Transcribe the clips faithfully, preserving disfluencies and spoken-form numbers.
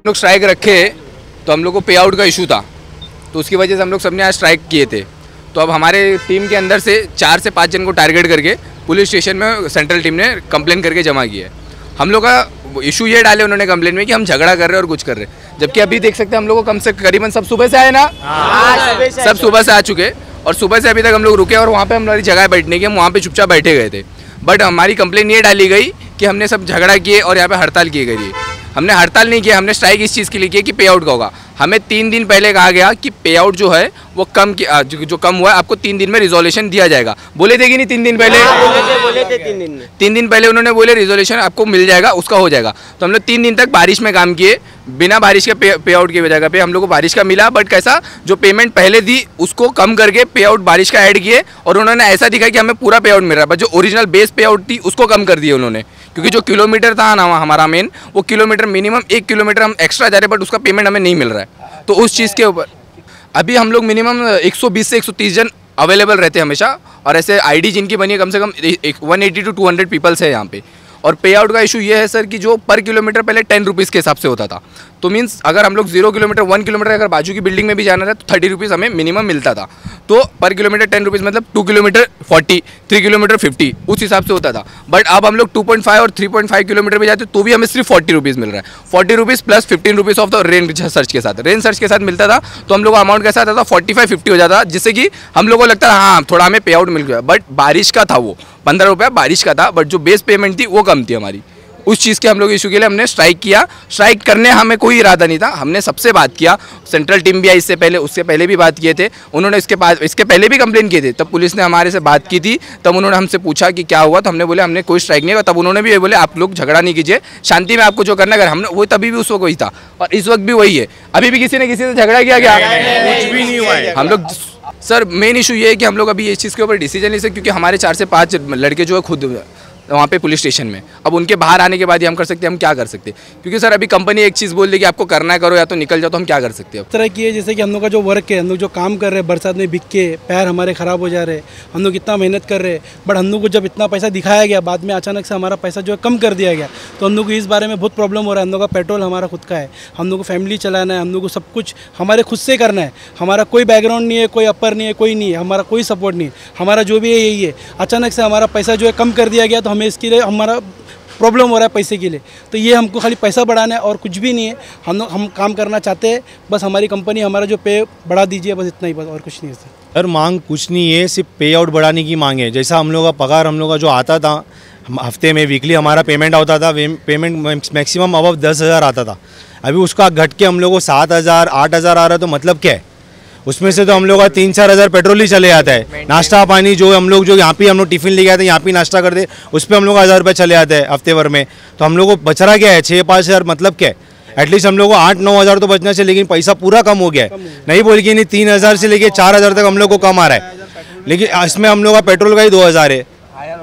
लोग स्ट्राइक रखे तो हम लोग को पे आउट का इशू था, तो उसकी वजह से हम लोग सबने आज स्ट्राइक किए थे। तो अब हमारे टीम के अंदर से चार से पाँच जन को टारगेट करके पुलिस स्टेशन में सेंट्रल टीम ने कंप्लेन करके जमा किया है। हम लोग का इशू ये डाले उन्होंने कंप्लेन में कि हम झगड़ा कर रहे हैं और कुछ कर रहे हैं, जबकि अभी देख सकते हैं हम लोग को कम से करीबन सब सुबह से आए ना, सब सुबह से आ चुके और सुबह से अभी तक हम लोग रुके और वहाँ पे हमारी जगह बैठने की हम वहाँ पे चुपचाप बैठे गए थे। बट हमारी कंप्लेन ये डाली गई कि हमने सब झगड़ा किए और यहाँ पे हड़ताल की गई। हमने हड़ताल नहीं किया, हमने स्ट्राइक इस चीज़ के लिए किया कि पे आउट का होगा। हमें तीन दिन पहले कहा गया कि पे आउट जो है वो कम जो, जो कम हुआ है आपको तीन दिन में रिजोल्यूशन दिया जाएगा। बोले थे कि नहीं तीन दिन पहले? बोले थे, बोले थे तीन दिन में तीन दिन पहले उन्होंने बोले रिजोल्यूशन आपको मिल जाएगा, उसका हो जाएगा। तो हम लोग तीन दिन तक बारिश में काम किए, बिना बारिश के पे, पे आउट की जगह पे हम लोग को बारिश का मिला। बट कैसा, जो पेमेंट पहले दी उसको कम करके पे आउट बारिश का ऐड किए और उन्होंने ऐसा दिखाया कि हमें पूरा पे आउट मिल रहा है, बट जो ओरिजिनल बेस पे आउट थी उसको कम कर दिए उन्होंने। क्योंकि जो किलोमीटर था ना हमारा मेन, वो किलोमीटर मिनिमम एक किलोमीटर हम एक्स्ट्रा जा रहे हैं, बट उसका पेमेंट हमें नहीं मिल रहा है। तो उस चीज़ के ऊपर अभी हम लोग मिनिमम एक सौ बीस से एक सौ तीस जन अवेलेबल रहते हैं हमेशा, और ऐसे आईडी जिनकी बनी है कम से कम एक सौ अस्सी टू दो सौ पीपल्स है यहाँ पे। और पे आउट का इशू ये है सर कि जो पर किलोमीटर पहले टेन रुपीज़ के हिसाब से होता था, तो मीन्स अगर हम लोग जीरो किलोमीटर वन किलोमीटर अगर बाजू की बिल्डिंग में भी जाना था तो थर्टी रुपीज़ हमें मिनिमम मिलता था। तो पर किलोमीटर टेन रुपीज़ मतलब two kilometre forty, three kilometre fifty, उस हिसाब से होता था। बट अब हम लोग टू पॉइंट फाइव और थ्री पॉइंट फाइव किलोमीटर में जाते तो भी हमें सिर्फ फोर्टी रुपीज़ मिल रहा है। Forty rupees plus fifteen rupees of the rain surge के साथ रेन सर्च के साथ मिलता था। तो हम लोग का अमाउंट कैसा आता था, फोर्टी फाइव फिफ्टी हो जाता था, जिससे कि हम लोग को लगता था हाँ थोड़ा हमें पे आउट मिल गया। बट बारिश का था, वो पंद्रह रुपया बारिश का था, बट जो बेस पेमेंट थी वो कम थी हमारी। उस चीज़ के हम लोग इशू के लिए हमने स्ट्राइक किया। स्ट्राइक करने हमें कोई इरादा नहीं था, हमने सबसे बात किया। सेंट्रल टीम भी आई इससे पहले, उससे पहले भी बात किए थे उन्होंने, इसके बाद इसके पहले भी कंप्लेन किए थे। तब पुलिस ने हमारे से बात की थी, तब उन्होंने हमसे पूछा कि क्या हुआ, तो हमने बोले हमने कोई स्ट्राइक नहीं किया। तब उन्होंने भी ये बोले आप लोग झगड़ा नहीं कीजिए, शांति में आपको जो करना है। हमने वो तभी भी उस वक्त वही था और इस वक्त भी वही है। अभी भी किसी ने किसी से झगड़ा किया क्या? कुछ भी नहीं हुआ है। हम लोग सर मेन इशू ये है कि हम लोग अभी इस चीज़ के ऊपर डिसीजन नहीं सकते, क्योंकि हमारे चार से पाँच लड़के जो है खुद वहाँ पे पुलिस स्टेशन में, अब उनके बाहर आने के बाद ही हम कर सकते हैं। हम क्या कर सकते हैं, क्योंकि सर अभी कंपनी एक चीज़ बोल दे कि आपको करना है करो या तो निकल जाओ, तो हम क्या कर सकते हैं। इस तरह की है जैसे कि हम लोग का जो वर्क है, हम लोग जो काम कर रहे हैं, बरसात में भीग के पैर हमारे ख़राब हो जा रहे हैं, हम लोग इतना मेहनत कर रहे हैं, बट हम लोग को जब इतना पैसा दिखाया गया, बाद में अचानक से हमारा पैसा जो है कम कर दिया गया, तो हम लोग को इस बारे में बहुत प्रॉब्लम हो रहा है। हम लोग का पेट्रोल हमारा खुद का है, हम लोग को फैमिली चलाना है, हम लोग को सब कुछ हमारे खुद से करना है। हमारा कोई बैकग्राउंड नहीं है, कोई अपर नहीं है, कोई नहीं है, हमारा कोई सपोर्ट नहीं है। हमारा जो भी है यही है। अचानक से हमारा पैसा जो है कम कर दिया गया, तो हमें इसके लिए हमारा प्रॉब्लम हो रहा है पैसे के लिए। तो ये हमको खाली पैसा बढ़ाना है और कुछ भी नहीं है। हम लोग हम काम करना चाहते हैं, बस हमारी कंपनी हमारा जो पे बढ़ा दीजिए, बस इतना ही, बस और कुछ नहीं है सर। सर मांग कुछ नहीं है, सिर्फ पे आउट बढ़ाने की मांग है। जैसा हम लोग का पगार हम लोग का जो आता था हफ्ते में, वीकली हमारा पेमेंट होता था, पेमेंट मैक्सिमम अबव दस हज़ार आता था। अभी उसका घट के हम लोग को सात हज़ार आठ हज़ार आ रहा है, तो मतलब क्या है? उसमें से तो हम लोग का तीन चार हज़ार पेट्रोल ही चले जाता है। नाश्ता पानी जो हम लोग जो यहाँ पे हम लोग टिफ़िन लेके आते हैं, यहाँ पे नाश्ता करते, उस पर हम लोग का हज़ार रुपये चले जाते हैं हफ्ते भर में। तो हम लोग को बच रहा क्या है? छः पाँच हज़ार, मतलब क्या है? एटलीस्ट हम लोग को आठ नौ हज़ार तो बचना चाहिए, लेकिन पैसा पूरा कम हो गया है। नहीं बोल के नहीं, तीन हज़ार से लेके चार हज़ार तक हम लोग को कम आ रहा है, लेकिन इसमें हम लोग का पेट्रोल का ही दो हज़ार है।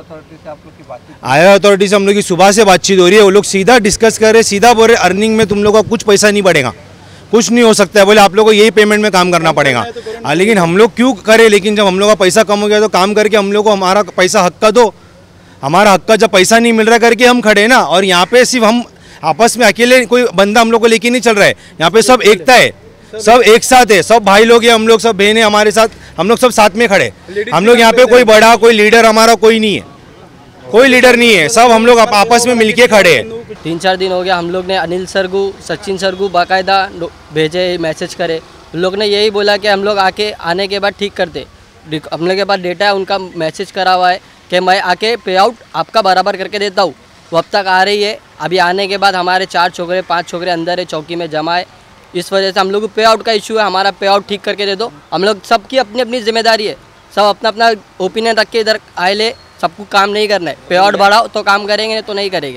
आया अथॉरिटी से हम लोग की सुबह से बातचीत हो रही है, वो लोग सीधा डिस्कस कर रहे, सीधा बोल रहे अर्निंग में तुम लोग का कुछ पैसा नहीं बढ़ेगा, कुछ नहीं हो सकता है। बोले आप लोग को यही पेमेंट में काम करना पड़ेगा। हाँ, लेकिन हम लोग क्यों करें? लेकिन जब हम लोग का पैसा कम हो गया तो काम करके हम लोग को हमारा पैसा हक का दो। हमारा हक का जब पैसा नहीं मिल रहा करके हम खड़े ना, और यहाँ पे सिर्फ हम आपस में अकेले कोई बंदा हम लोग को लेके नहीं चल रहा है। यहाँ पे सब एकता है, सब एक साथ है, सब भाई लोग हैं, हम लोग सब बहन है हमारे साथ, हम लोग सब साथ में खड़े। हम लोग यहाँ पे कोई बड़ा कोई लीडर हमारा कोई नहीं है, कोई लीडर नहीं है, सब हम लोग आपस में मिलके खड़े हैं। तीन चार दिन हो गया हम लोग ने अनिल सर को, सचिन सर को बाकायदा भेजे, मैसेज करे। उन लोग ने यही बोला कि हम लोग आके आने के बाद ठीक करते। हम लोग के पास डेटा है, उनका मैसेज करा हुआ है कि मैं आके पे आउट आपका बराबर करके देता हूँ। वो अब तक आ रही है। अभी आने के बाद हमारे चार छोकरे पाँच छोकरे अंदर है, चौकी में जमा है। इस वजह से हम लोग को पे आउट का इशू है, हमारा पे आउट ठीक करके दे दो। हम लोग सबकी अपनी अपनी जिम्मेदारी है, सब अपना अपना ओपिनियन रख के इधर आए ले, सबको काम नहीं करना है। पे आउट बढ़ाओ तो काम करेंगे, नहीं तो नहीं करेंगे।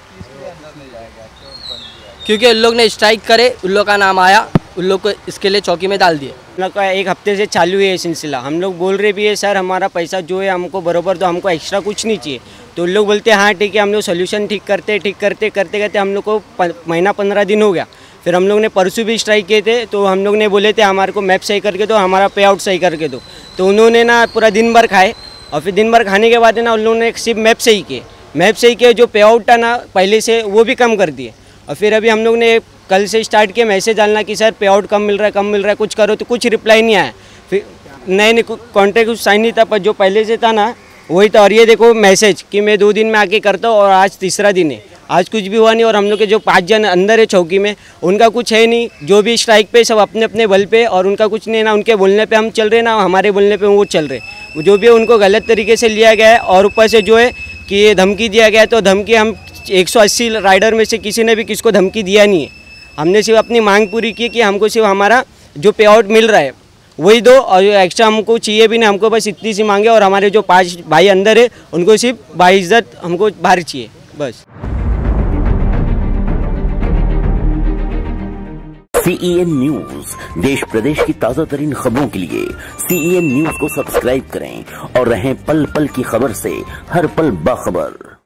क्योंकि उन लोग ने स्ट्राइक करे, उन लोग का नाम आया, उन लोग को इसके लिए चौकी में डाल दिए। हम लोग का एक हफ्ते से चालू है ये सिलसिला। हम लोग बोल रहे भी है सर हमारा पैसा जो है हमको बरोबर दो, हमको एक्स्ट्रा कुछ नहीं चाहिए। तो उन लोग बोलते हैं हाँ ठीक है, हम लोग सोल्यूशन ठीक करते ठीक करते करते करते हम लोग को महीना पंद्रह दिन हो गया। फिर हम लोग ने परसों भी स्ट्राइक किए थे, तो हम लोग ने बोले थे हमारे को मैप सही करके दो, हमारा पे आउट सही करके दो। तो उन्होंने ना पूरा दिन भर खाए, और फिर दिन भर खाने के बाद ना उन लोगों ने सिर्फ मैप सही किए। मैप सही किए, जो पे आउट था ना पहले से वो भी कम कर दिए। और फिर अभी हम लोग ने कल से स्टार्ट किया मैसेज डालना कि सर पे आउट कम मिल रहा है कम मिल रहा है कुछ करो, तो कुछ रिप्लाई नहीं आया। फिर नए नए कॉन्ट्रैक्ट कुछ साइन नहीं था, पर जो पहले से था ना वही था। और ये देखो मैसेज कि मैं दो दिन में आके करता हूँ और आज तीसरा दिन है, आज कुछ भी हुआ नहीं। और हम लोग के जो पाँच जन अंदर है चौकी में उनका कुछ है नहीं, जो भी स्ट्राइक पे सब अपने अपने बल पे, और उनका कुछ नहीं, ना उनके बोलने पे हम चल रहे ना हमारे बोलने पे वो चल रहे। जो भी है उनको गलत तरीके से लिया गया है। और ऊपर से जो है कि ये धमकी दिया गया है, तो धमकी हम एक सौ अस्सी राइडर में से किसी ने भी किसको धमकी दिया नहीं है। हमने सिर्फ अपनी मांग पूरी की कि हमको सिर्फ हमारा जो पे आउट मिल रहा है वही दो, और एक्स्ट्रा हमको चाहिए भी नहीं, हमको बस इतनी सी मांगे। और हमारे जो पांच भाई अंदर है उनको सिर्फ बाइज्जत हमको बाहर चाहिए बस। सीईएन न्यूज देश प्रदेश की ताजा तरीन खबरों के लिए सीईएन न्यूज को सब्सक्राइब करें और रहें पल पल की खबर से हर पल बाखबर।